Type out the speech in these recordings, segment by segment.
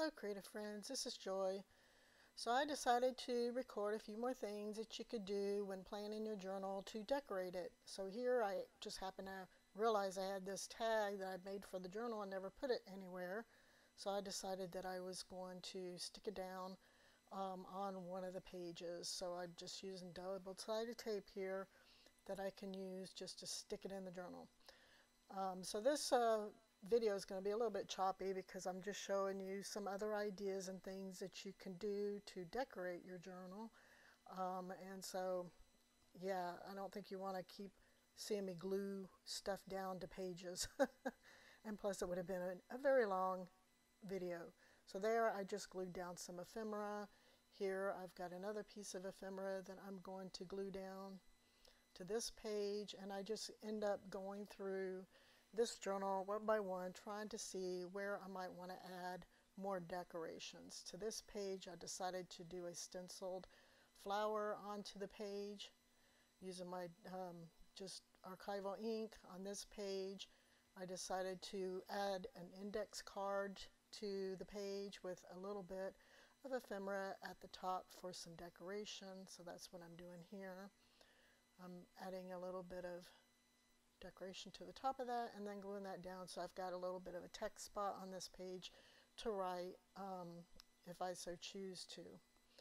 Hello creative friends, this is Joy. So I decided to record a few more things that you could do when planning your journal to decorate it. So here I just happened to realize I had this tag that I made for the journal and never put it anywhere. So I decided that I was going to stick it down on one of the pages. So I'm just using double-sided tape here that I can use just to stick it in the journal. So this video is going to be a little bit choppy because I'm just showing you some other ideas and things that you can do to decorate your journal. And so, yeah, I don't think you want to keep seeing me glue stuff down to pages. And plus it would have been a very long video. So there I just glued down some ephemera. Here I've got another piece of ephemera that I'm going to glue down to this page, and I just end up going through this journal one by one trying to see where I might want to add more decorations. To this page I decided to do a stenciled flower onto the page using my just archival ink. On this page I decided to add an index card to the page with a little bit of ephemera at the top for some decoration, so that's what I'm doing here. I'm adding a little bit of decoration to the top of that and then gluing that down, so I've got a little bit of a text spot on this page to write if I so choose to.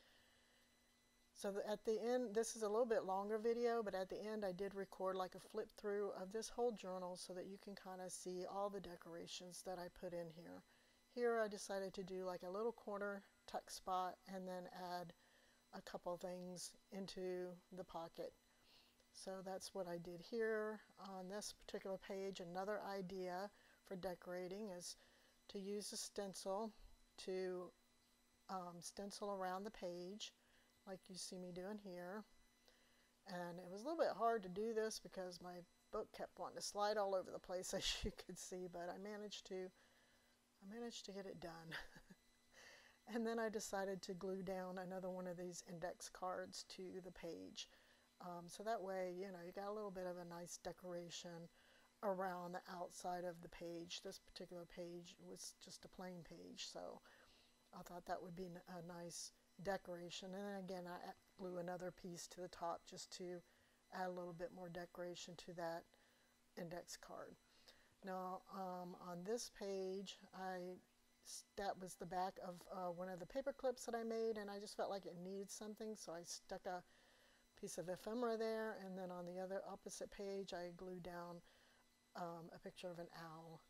So at the end, this is a little bit longer video, but at the end I did record like a flip through of this whole journal so that you can kind of see all the decorations that I put in here. Here I decided to do like a little corner tuck spot and then add a couple things into the pocket. So that's what I did here on this particular page. Another idea for decorating is to use a stencil to stencil around the page like you see me doing here. And it was a little bit hard to do this because my book kept wanting to slide all over the place, as you could see, but I managed to get it done. And then I decided to glue down another one of these index cards to the page. So that way, you know, you got a little bit of a nice decoration around the outside of the page. This particular page was just a plain page, so I thought that would be a nice decoration. And then again, I glue another piece to the top just to add a little bit more decoration to that index card. Now, on this page, that was the back of one of the paper clips that I made, and I just felt like it needed something, so I stuck a piece of ephemera there, and then on the other opposite page I glued down a picture of an owl.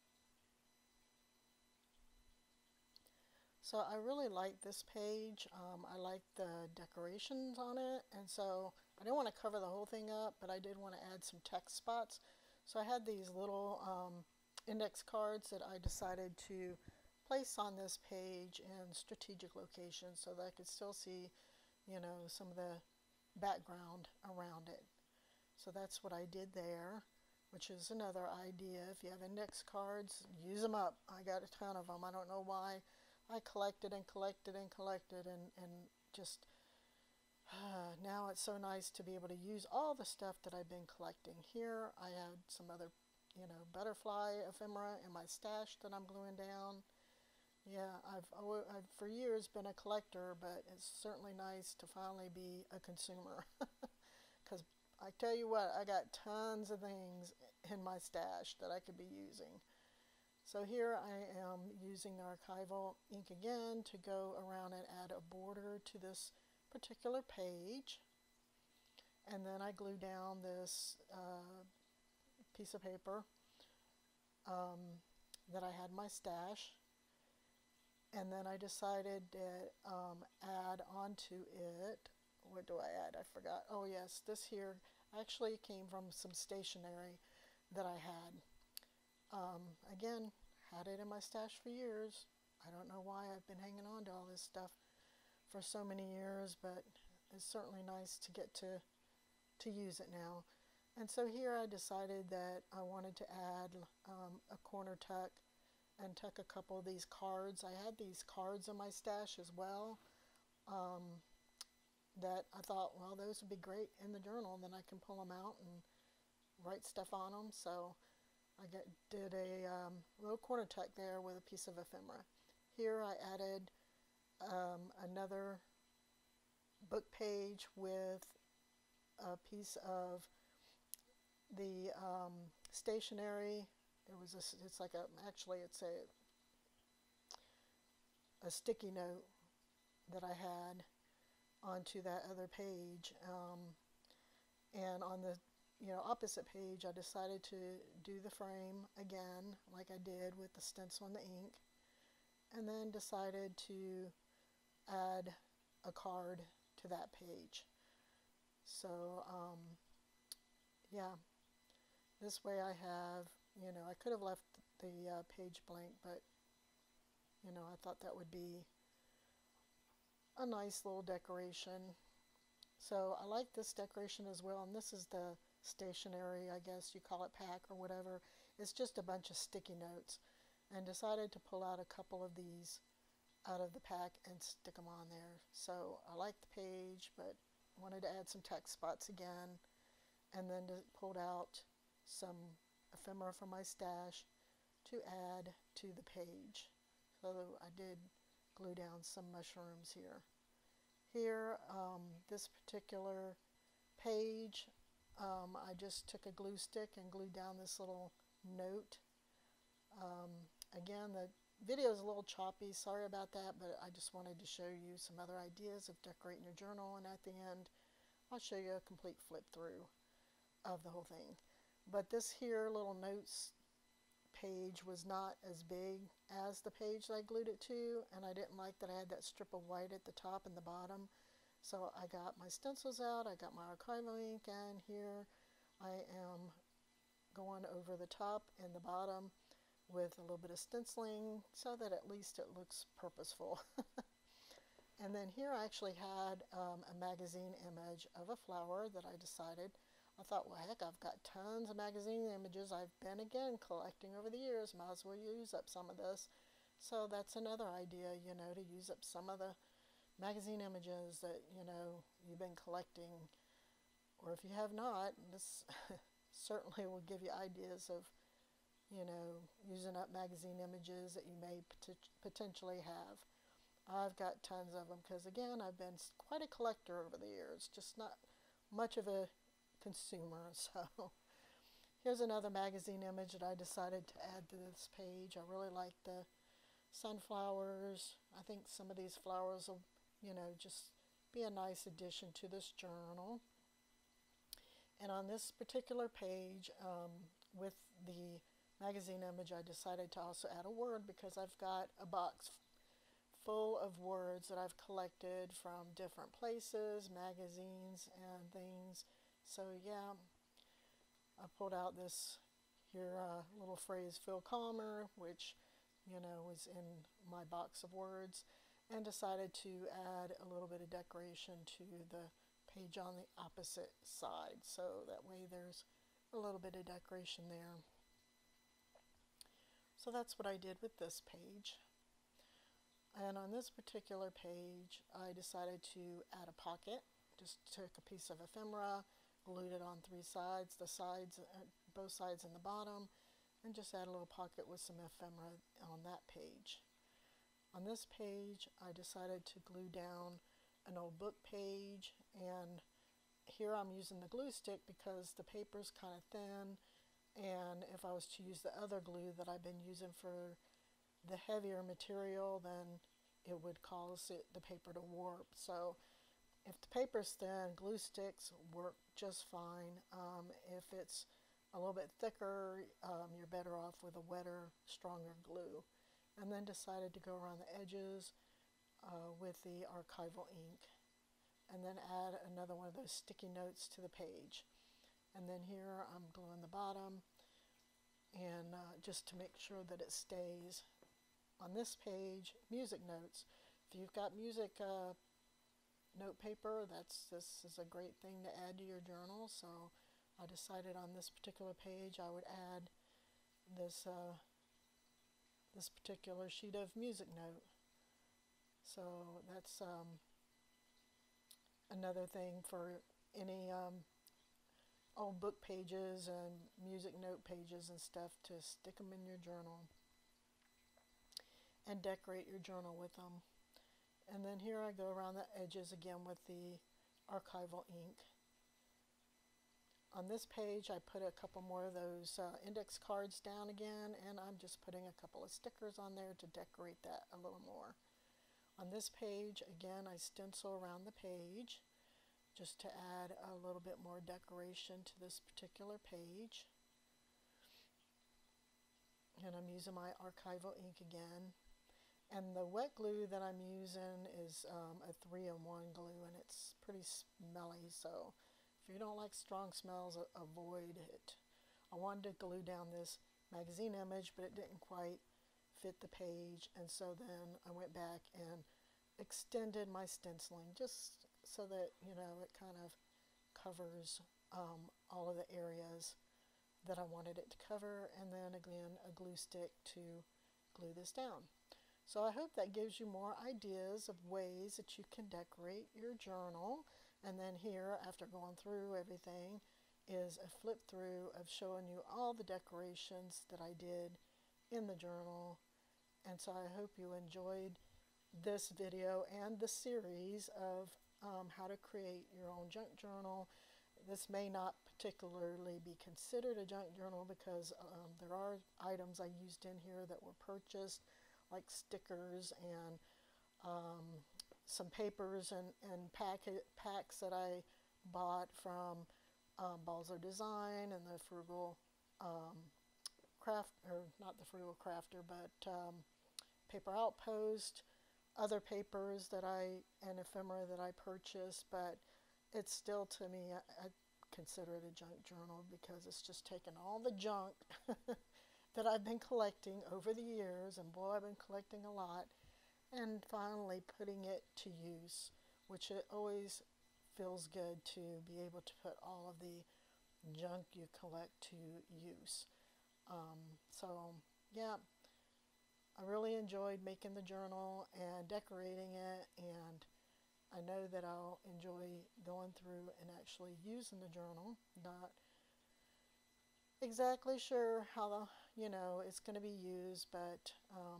So I really like this page. I like the decorations on it, and so I didn't want to cover the whole thing up, but I did want to add some text spots. So I had these little index cards that I decided to place on this page in strategic locations so that I could still see, you know, some of the background around it. So that's what I did there, which is another idea. If you have index cards, use them up. I got a ton of them. I don't know why. I collected and collected and collected, and just now it's so nice to be able to use all the stuff that I've been collecting. Here I had some other, you know, butterfly ephemera in my stash that I'm gluing down. Yeah, I've for years been a collector, but it's certainly nice to finally be a consumer. Because I tell you what, I got tons of things in my stash that I could be using. So here I am using the archival ink again to go around and add a border to this particular page. And then I glue down this piece of paper that I had in my stash. And then I decided to add onto it, what do I add? I forgot. Oh yes, this here actually came from some stationery that I had. Again, had it in my stash for years. I don't know why I've been hanging on to all this stuff for so many years, but it's certainly nice to get to use it now. And so here I decided that I wanted to add a corner tuck and tuck a couple of these cards. I had these cards in my stash as well that I thought, well, those would be great in the journal, and then I can pull them out and write stuff on them. So I did a little corner tuck there with a piece of ephemera. Here I added another book page with a piece of the stationery. It's like actually it's a sticky note that I had onto that other page. And on the opposite page, I decided to do the frame again, like I did with the stencil and the ink, and then decided to add a card to that page. So yeah, this way I have, I could have left the page blank, but I thought that would be a nice little decoration. So I like this decoration as well, and this is the stationery, I guess you call it, pack or whatever. It's just a bunch of sticky notes, and decided to pull out a couple of these out of the pack and stick them on there. So I like the page, but wanted to add some text spots again, and then pulled out some ephemera from my stash to add to the page. So I did glue down some mushrooms here. Here, this particular page, I just took a glue stick and glued down this little note. Again, the video is a little choppy, sorry about that, but I just wanted to show you some other ideas of decorating your journal, and at the end I'll show you a complete flip through of the whole thing. But this here little notes page was not as big as the page that I glued it to, and I didn't like that I had that strip of white at the top and the bottom. So I got my stencils out, I got my archival ink, and here I am going over the top and the bottom with a little bit of stenciling so that at least it looks purposeful. And then here I actually had a magazine image of a flower that I decided, I thought, well, heck, I've got tons of magazine images I've been, again, collecting over the years. Might as well use up some of this. So that's another idea, to use up some of the magazine images that, you've been collecting. Or if you have not, this certainly will give you ideas of, using up magazine images that you may potentially have. I've got tons of them because, again, I've been quite a collector over the years, just not much of a consumer. So here's another magazine image that I decided to add to this page. I really like the sunflowers. I think some of these flowers will, just be a nice addition to this journal. And on this particular page, with the magazine image, I decided to also add a word because I've got a box full of words that I've collected from different places, magazines, and things. So yeah, I pulled out this here little phrase, feel calmer, which, was in my box of words, and decided to add a little bit of decoration to the page on the opposite side. So that way there's a little bit of decoration there. So that's what I did with this page. And on this particular page, I decided to add a pocket. Just took a piece of ephemera, glued it on three sides, both sides and the bottom, and just add a little pocket with some ephemera on that page. On this page, I decided to glue down an old book page, and here I'm using the glue stick because the paper's kind of thin, and if I was to use the other glue that I've been using for the heavier material, then it would cause the paper to warp. So if the paper's thin, glue sticks work just fine. If it's a little bit thicker, you're better off with a wetter, stronger glue. And then decided to go around the edges with the archival ink, and then add another one of those sticky notes to the page. And then here I'm gluing the bottom, and just to make sure that it stays. On this page, music notes. If you've got music note paper, this is a great thing to add to your journal. So I decided on this particular page I would add this this particular sheet of music note. So that's another thing for any old book pages and music note pages and stuff, to stick them in your journal. and decorate your journal with them. And then here I go around the edges again with the archival ink. On this page I put a couple more of those index cards down again, and I'm just putting a couple of stickers on there to decorate that a little more. On this page again I stencil around the page just to add a little bit more decoration to this particular page. And I'm using my archival ink again. And the wet glue that I'm using is a 3-in-1 glue, and it's pretty smelly, so if you don't like strong smells, avoid it. I wanted to glue down this magazine image, but it didn't quite fit the page, and so then I went back and extended my stenciling just so that, you know, it kind of covers all of the areas that I wanted it to cover, and then again a glue stick to glue this down. So I hope that gives you more ideas of ways that you can decorate your journal. And then here, after going through everything, is a flip through of showing you all the decorations that I did in the journal. And so I hope you enjoyed this video and the series of how to create your own junk journal. This may not particularly be considered a junk journal because there are items I used in here that were purchased, like stickers and some papers and packs that I bought from Balzo Design and the Frugal Craft, or not the Frugal Crafter, but Paper Outpost, other papers that and ephemera that I purchased, but it's still, to me, I consider it a junk journal because it's just taken all the junk that I've been collecting over the years, and boy, I've been collecting a lot, and finally putting it to use, which it always feels good to be able to put all of the junk you collect to use. So yeah, I really enjoyed making the journal and decorating it, and I know that I'll enjoy going through and actually using the journal. Not exactly sure how it's going to be used, but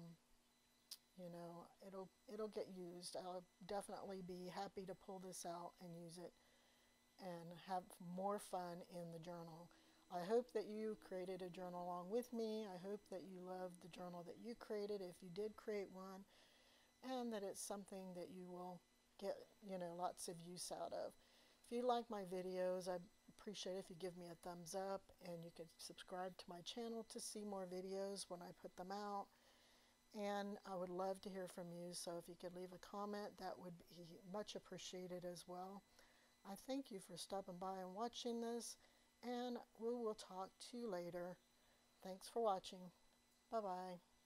it'll get used. I'll definitely be happy to pull this out and use it and have more fun in the journal. I hope that you created a journal along with me. I hope that you love the journal that you created, if you did create one, and that it's something that you will get lots of use out of. If you like my videos, I appreciate it if you give me a thumbs up, and you can subscribe to my channel to see more videos when I put them out. And I would love to hear from you, so if you could leave a comment, that would be much appreciated as well. I thank you for stopping by and watching this, and we will talk to you later. Thanks for watching. Bye-bye.